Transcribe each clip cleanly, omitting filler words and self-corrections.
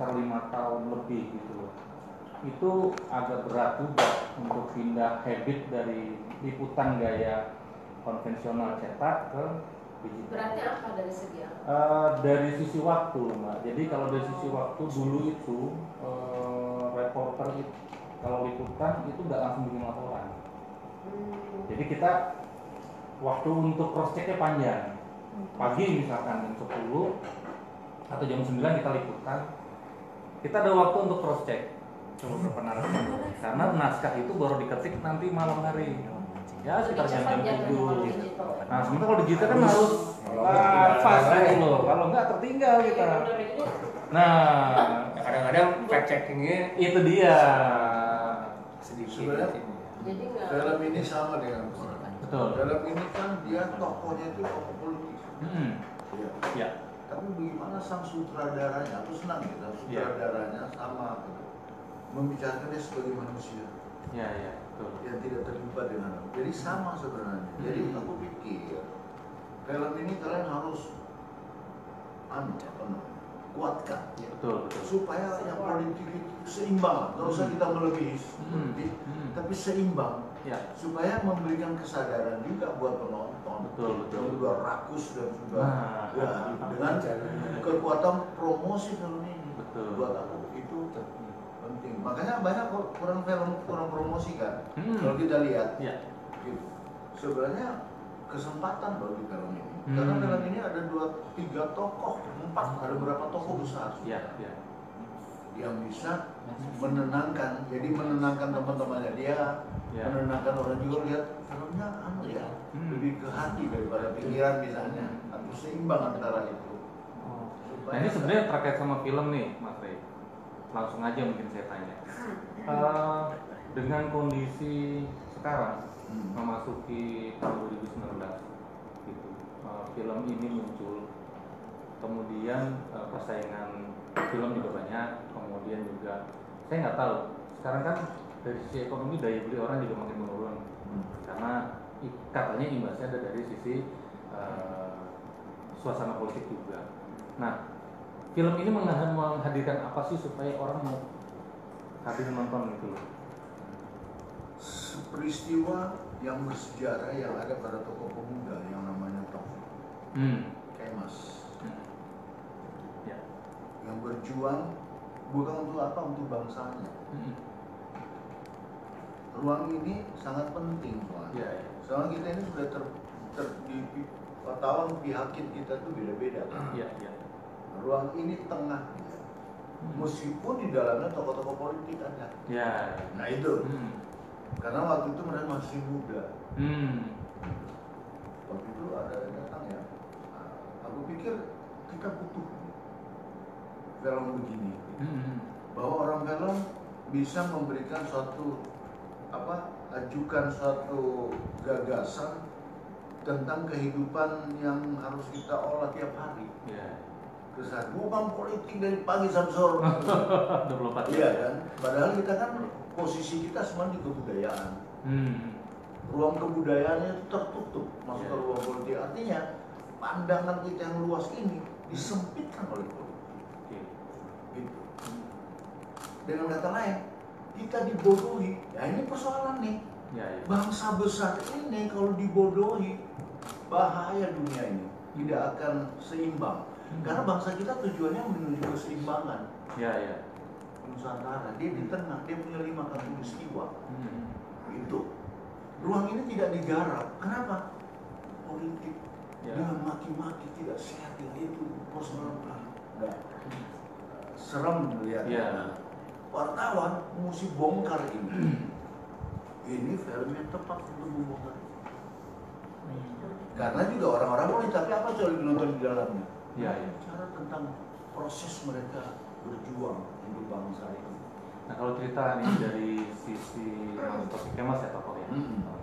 sekitar 5 tahun lebih gitu loh. Itu agak berat juga untuk pindah habit dari liputan gaya konvensional cetak ke digital. Berarti apa dari segi apa? Dari sisi waktu, Mbak. Jadi kalau dari sisi waktu dulu itu reporter itu, kalau liputan itu nggak langsung bikin laporan. Jadi kita waktu untuk cross checknya panjang. Pagi misalkan jam 10 atau jam 9 kita liputan. Kita ada waktu untuk cross check. Coba berapa narasi. Karena naskah itu baru diketik nanti malam hari. Ya sekitar jam 7. Nah sementara kalau digital kan harus fast gitu loh. Kalau nggak tertinggal kita. Nah kadang-kadang fact checkingnya itu dia. Sedikit. Jadi nggak. Film ini sama dengan Quran. Betul. Film ini kan dia tokohnya itu tokoh politik. Ya. Ya. Tapi bagaimana sang sutradaranya? Aku senang ya, sutradaranya sama gitu. Membicarakan dia sebagai manusia. Ya, betul. Yang tidak terlibat dengan aku. Jadi sama sebenarnya. Jadi aku pikir film ini kalian harus kuatkan. Betul. Supaya yang politik itu seimbang. Nggak usah kita melebihi tapi seimbang. Ya. Supaya memberikan kesadaran juga buat penonton. Betul. Sudah rakus dan sudah dengan kekuatan promosi film ini. Betul. Buat aku itu penting. Makanya banyak kurang promosi kan. Kalau kita lihat, gitu. Sebenarnya kesempatan loh di film ini. Karena film ini ada 2-3 tokoh, 4 ada berapa tokoh besar. Yang bisa menenangkan, jadi menenangkan teman-temannya dia, menenangkan orang juga lihat filmnya lebih ke hati daripada pikiran misalnya, atau seimbang antara itu. Nah ini sebenarnya terkait sama film nih, Mas Rey. Langsung aja mungkin saya tanya. Dengan kondisi sekarang memasuki tahun 2019, gitu, film ini muncul, kemudian persaingan film juga banyak, kemudian juga saya nggak tahu sekarang kan dari sisi ekonomi daya beli orang juga makin menurun karena katanya imbasnya ada dari sisi suasana politik juga. Nah, film ini menghadirkan apa sih supaya orang mau hadir nonton gitu loh? Peristiwa yang bersejarah yang ada pada tokoh pemuda yang namanya Taufik Kemas. Yang berjuang bukan untuk apa, untuk bangsanya. Ruang ini sangat penting soalnya. Soalnya kita ini sudah di tahun pihakit kita tuh beda-beda. Ruang ini tengah, meskipun di dalamnya tokoh-tokoh politik ada. Nah itu, karena waktu itu mereka masih muda. Waktu itu ada datang ya. Aku pikir kita butuh film begini, bahwa orang film bisa memberikan suatu ajukan suatu gagasan tentang kehidupan yang harus kita olah tiap hari. Kesan bukan politik dari pagi sampai sore. 24 Iya kan? Padahal kita kan posisi kita semuanya di kebudayaan. Ruang kebudayaannya itu tertutup masuk ke ruang politik. Artinya pandangan kita yang luas ini disempitkan oleh politik. Gitu. Dengan kata lain, kita dibodohi. Ya ini persoalan nih. Bangsa besar ini kalau dibodohi, bahaya dunia ini. Tidak akan seimbang. Karena bangsa kita tujuannya menuju keseimbangan. Nusantara, dia di tengah, dia punya 5 katulistiwa. Itu. Ruang ini tidak digarap. Kenapa? Politik. Dengan maki-maki tidak sehat, itu persoalan enggak. Serem melihatnya. Wartawan mesti bongkar ini. Ini film yang tepat untuk membongkar. Karena juga orang-orang boleh, tapi apa coba nonton di dalamnya? Bicara tentang proses mereka berjuang untuk bangsa ini. Nah kalau cerita nih dari sisi Taufik Kemas ya tokoh ya.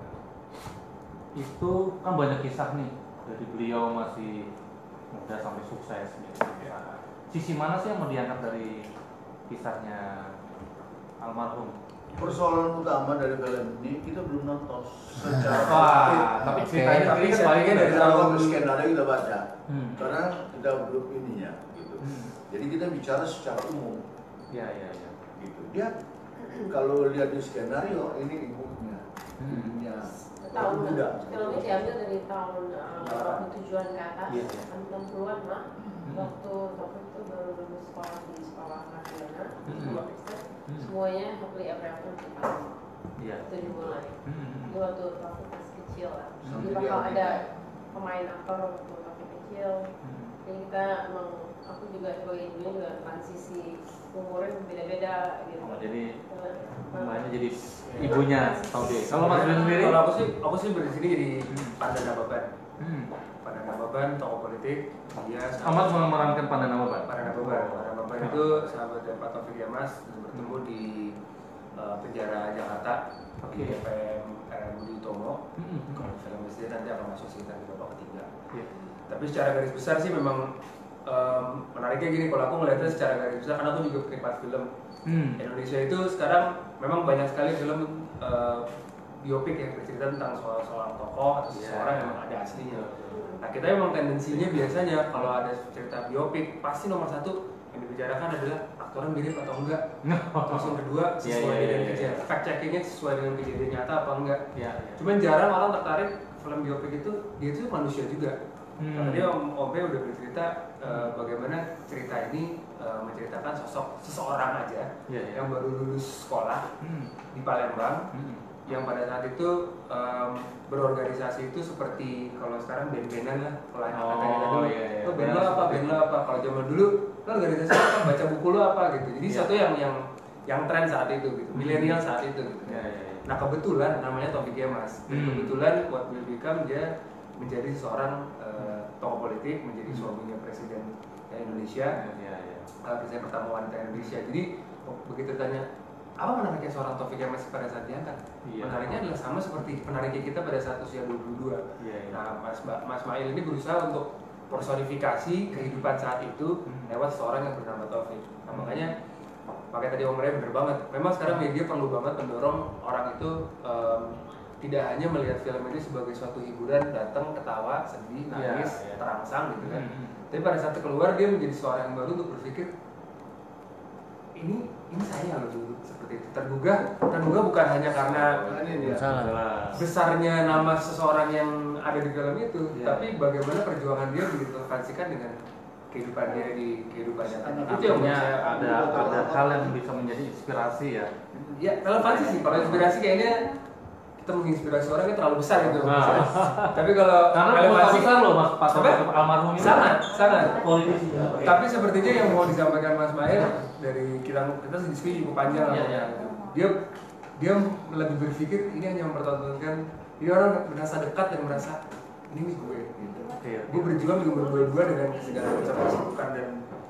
Itu kan banyak kisah nih dari beliau masih muda sampai sukses gitu. Sisi mana sih yang mau diangkat dari kisahnya almarhum? Persoalan utama dari film ini kita belum nonton secara tapi ceritanya tapi sebaliknya dari dalam skenario kita baca karena kita belum ininya gitu. Jadi kita bicara secara umum Iya. Gitu. Dia kalau lihat di skenario ini ibunya. Tahun muda. filmnya diambil dari tahun 87-an ke atas, Iya. 60-an mah. Waktu itu baru lulus sekolah di sekolah Sarjana, sekolah Kristen, semuanya happily ever after di Palembang. Iya. Itu dimulai. Itu waktu Taufik masih kecil lah. Jadi Sampai bakal dia ada pemain aktor waktu Taufik kecil. Jadi kita emang, aku juga sebagai ibunya juga transisi umurnya beda-beda gitu. Oh, jadi namanya jadi ibunya Taufik. Kalau Mas Ben sendiri? Kalau aku sih di sini jadi Pandana Baban. Pandana Baban, tokoh politik. Dia Amat memerankan Pandana Baban. Pandana Baban itu sahabatnya Pak Taufik Yamas, bertemu di penjara Jakarta di FM Budi Utomo. Kalau film istri nanti akan masuk sekitar di babak ketiga. Tapi secara garis besar sih memang menariknya gini, kalau aku melihatnya secara garis besar, karena aku juga penikmat film. Indonesia itu sekarang memang banyak sekali film biopik yang bercerita tentang seorang tokoh atau seseorang yang ada aslinya. Nah, kita memang tendensinya biasanya kalau ada cerita biopik pasti nomor satu yang dibicarakan adalah aktornya mirip atau enggak. Terus yang kedua sesuai dengan kejadian, fact checkingnya sesuai dengan kejadian nyata apa enggak. Cuman jarang orang tertarik film biopik itu, dia itu manusia juga. Tadi Om P udah bercerita bagaimana cerita ini menceritakan sosok seseorang aja yang baru lulus sekolah di Palembang, yang pada saat itu berorganisasi itu seperti kalau sekarang band-bandan lah, kalau kata kita dulu, lo band lo apa, kalau zaman dulu lo organisasi apa, baca buku lo apa gitu. Jadi satu yang tren saat itu gitu, milenial saat itu gitu. Nah kebetulan namanya Taufik Yamas, kebetulan buat Will Become dia menjadi seorang tokoh politik, menjadi suaminya Presiden Indonesia, presiden pertama wanita Indonesia. Jadi begitu tanya, apa menariknya seorang Taufik Yamas pada saat diangkat? Menariknya adalah sama seperti penariknya kita pada saat usia 22. Nah, Mas Mail ini berusaha untuk personifikasi kehidupan saat itu lewat seorang yang bernama Taufik. Nah, makanya tadi Om Ray bener banget. Memang sekarang media perlu banget mendorong orang itu tidak hanya melihat film ini sebagai suatu hiburan, datang, ketawa, sedih, nangis, terangsang gitu kan. Tapi pada saat keluar dia menjadi seorang yang baru untuk berpikir ini saya loh dulu seperti itu. Tergugah bukan hanya karena besarnya nama seseorang yang ada di film itu, tapi bagaimana perjuangan dia direlevasikan dengan kehidupan dia di kehidupan nyata. Itu yang ada hal yang bisa menjadi inspirasi ya. Ya relevansi sih. Kalau inspirasi kayaknya kita menginspirasi orang yang terlalu besar gitu. Tapi kalau karena relevansi besar loh Mas Pak Taufik almarhum ini. Sangat politisi. Tapi sepertinya yang mau disampaikan Mas Mail dari kita diskusi cukup panjang lah. Dia lebih berpikir ini hanya mempertontonkan, ini orang merasa dekat dan merasa ini nih gue gitu. Gue berjuang dengan berdua dengan segala macam kesibukan dan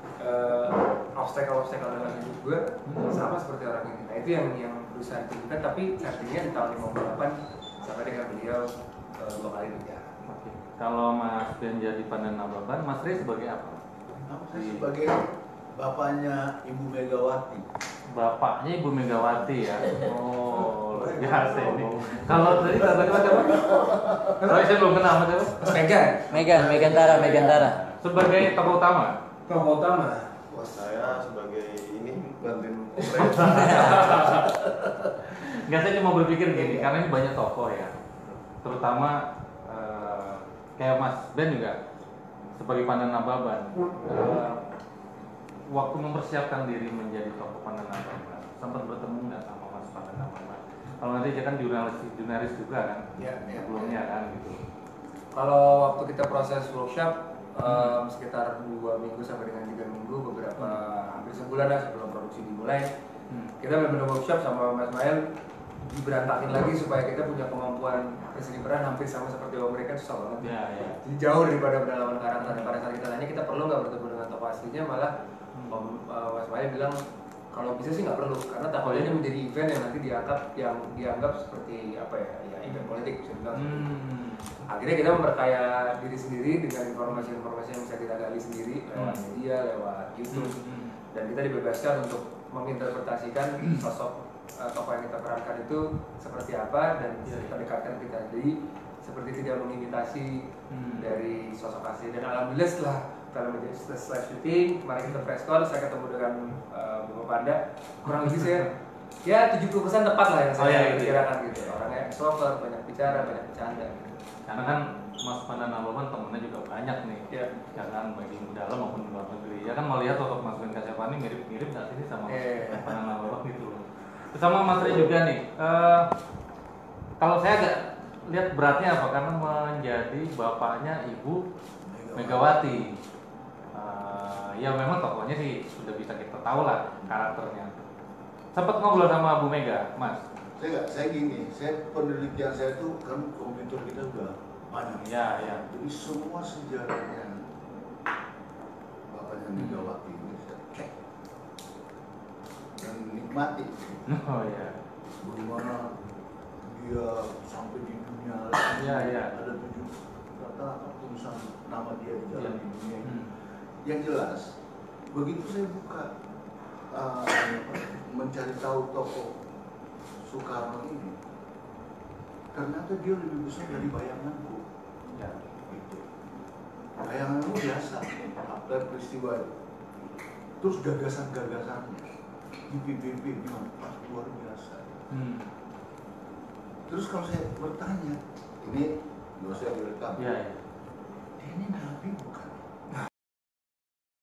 obstacle dalam hidup gue sama seperti orang ini. Nah itu yang berusaha ditunjukkan, tapi settingnya di tahun 58 sampai dengan beliau 2 kali nikah. Kalau Mas Ben jadi Pandana Baban, Mas Ray sebagai apa? Saya sebagai bapaknya Ibu Megawati. Bapaknya Ibu Megawati ya. Oh, luar biasa ini. Kalau tadi kata-kata siapa? Saya belum kenal Mas siapa? Megan Tara. Sebagai tokoh utama. Tokoh utama. Saya sebagai ini bantuin Enggak, saya cuma berpikir gini, karena ini banyak tokoh ya. Terutama kayak Mas Ben juga sebagai Pandana Baban. Waktu mempersiapkan diri menjadi tokoh Pandana Baban, sempat bertemu nggak sama Mas Pandana Baban? Kalau nanti dia kan jurnalis juga kan, sebelumnya kan gitu. Kalau waktu kita proses workshop sekitar 2 minggu sampai dengan 3 minggu, beberapa hampir sebulan lah sebelum produksi dimulai, kita benar-benar workshop sama Mas Mail diberantakin lagi supaya kita punya kemampuan peran hampir sama seperti mereka, susah banget. Jadi jauh daripada pendalaman karakter. Pada saat kita tanya kita perlu nggak bertemu dengan tokoh aslinya, malah Mas Mail bilang kalau bisa sih nggak perlu, karena takutnya menjadi event yang nanti dianggap seperti apa ya event politik bisa bilang. Akhirnya kita memperkaya diri sendiri dengan informasi-informasi yang bisa kita gali sendiri lewat media, lewat YouTube, dan kita dibebaskan untuk menginterpretasikan sosok tokoh yang kita perankan itu seperti apa dan kita dekatkan kita. Jadi seperti tidak mengimitasi dari sosok asli. Dan alhamdulillah setelah film ini setelah syuting, kemarin kita press con, saya ketemu dengan Bapak Panda, kurang lebih saya ya 70% tepat lah yang saya kirakan gitu. Orangnya extrovert, banyak bicara, banyak bercanda. Karena kan Mas Panda Nababan temennya juga banyak nih, ya kan baik di dalam maupun di luar negeri. Ya kan melihat sosok Mas Ben Kasyafani mirip-mirip nggak sih sama Mas Panda Nababan gitu loh. Terus sama Mas Ray juga nih. Kalau saya agak lihat beratnya apa karena menjadi bapaknya Ibu Megawati. Ya memang tokohnya sih sudah bisa kita tahu lah karakternya. Sempat ngobrol sama Bu Mega, Mas. Saya gini, penelitian saya tuh kan komputer kita udah banyak. Ya. Jadi semua sejarahnya bapaknya Megawati ini saya cek dan nikmati. Oh ya. Bagaimana dia sampai di dunia ada 7 rata-rata tulisan nama dia di jalan di dunia ini. Yang jelas, begitu saya buka mencari tahu tokoh Soekarno ini, ternyata dia lebih besar dari bayanganku. Ya. Gitu. Bayanganku biasa, after peristiwa itu. Terus gagasan-gagasannya di PBB gimana? Luar biasa. Terus kalau saya bertanya, ini nggak usah direkam. Ya. Ini